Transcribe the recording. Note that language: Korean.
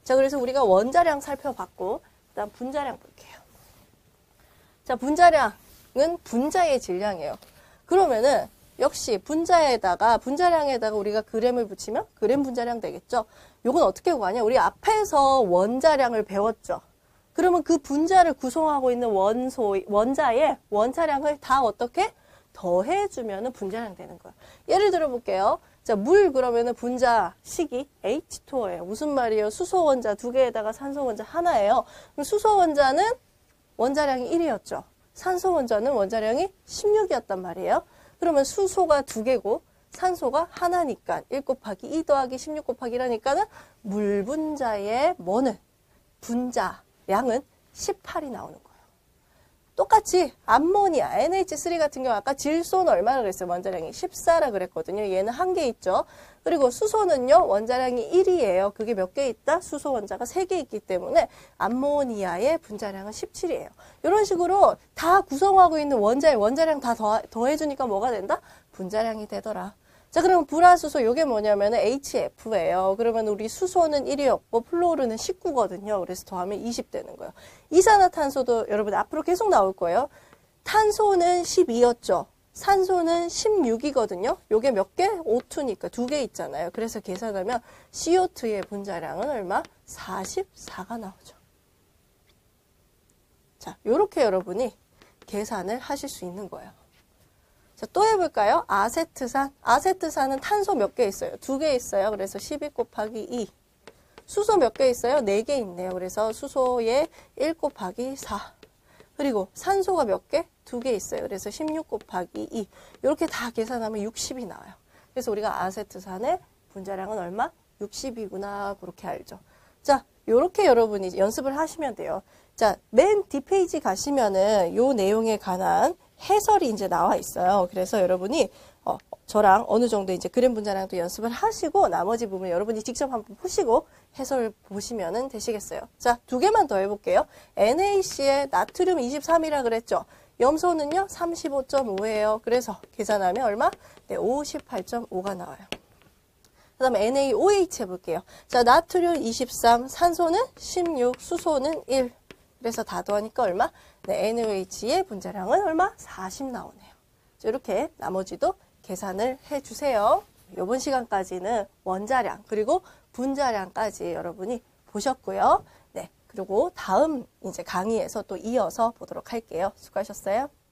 자, 그래서 우리가 원자량 살펴봤고, 그 다음 분자량 볼게요. 자, 분자량은 분자의 질량이에요. 그러면은, 역시 분자량에다가 우리가 그램을 붙이면 그램 분자량 되겠죠? 요건 어떻게 구하냐? 우리 앞에서 원자량을 배웠죠? 그러면 그 분자를 구성하고 있는 원자의 원자량을 다 어떻게 더해주면 분자량 되는 거예요. 예를 들어 볼게요. 자, 물 그러면은 분자식이 H2O예요. 무슨 말이에요? 수소 원자 2개에다가 산소 원자 하나예요. 그럼 수소 원자는 원자량이 1이었죠. 산소 원자는 원자량이 16이었단 말이에요. 그러면 수소가 2개고 산소가 하나니까 1 곱하기 2 더하기 16 곱하기 1하니까는 물 분자의 뭐는? 분자량은 18이 나오는 거예요. 똑같이 암모니아, NH3 같은 경우 아까 질소는 얼마나 그랬어요? 원자량이 14라 그랬거든요. 얘는 1개 있죠. 그리고 수소는요. 원자량이 1이에요. 그게 몇 개 있다? 수소 원자가 3개 있기 때문에 암모니아의 분자량은 17이에요. 이런 식으로 다 구성하고 있는 원자의 원자량 다 더해주니까 뭐가 된다? 분자량이 되더라. 자, 그럼 불화수소 요게 뭐냐면 HF예요. 그러면 우리 수소는 1이었고 플로르는 19거든요. 그래서 더하면 20 되는 거예요. 이산화탄소도 여러분 앞으로 계속 나올 거예요. 탄소는 12였죠. 산소는 16이거든요. 요게 몇 개? O2니까 2개 있잖아요. 그래서 계산하면 CO2의 분자량은 얼마? 44가 나오죠. 자, 요렇게 여러분이 계산을 하실 수 있는 거예요. 자, 또 해볼까요? 아세트산. 아세트산은 탄소 몇 개 있어요? 2개 있어요. 그래서 12 곱하기 2. 수소 몇 개 있어요? 4개 있네요. 그래서 수소의 1 곱하기 4. 그리고 산소가 몇 개? 2개 있어요. 그래서 16 곱하기 2. 이렇게 다 계산하면 60이 나와요. 그래서 우리가 아세트산의 분자량은 얼마? 60이구나. 그렇게 알죠. 자, 요렇게 여러분이 연습을 하시면 돼요. 자, 맨 뒷페이지 가시면은 요 내용에 관한 해설이 이제 나와 있어요. 그래서 여러분이 저랑 어느 정도 이제 그램 분자량도 연습을 하시고 나머지 부분 여러분이 직접 한번 보시고 해설을 보시면 되시겠어요. 자, 2개만 더 해볼게요. NaC에 나트륨 23이라 그랬죠. 염소는요 35.5예요. 그래서 계산하면 얼마? 네, 58.5가 나와요. 그 다음에 NaOH 해볼게요. 자, 나트륨 23, 산소는 16, 수소는 1. 그래서 다 더하니까 얼마? 네, NaOH의 분자량은 얼마? 40 나오네요. 이렇게 나머지도 계산을 해주세요. 이번 시간까지는 원자량 그리고 분자량까지 여러분이 보셨고요. 네, 그리고 다음 이제 강의에서 또 이어서 보도록 할게요. 수고하셨어요.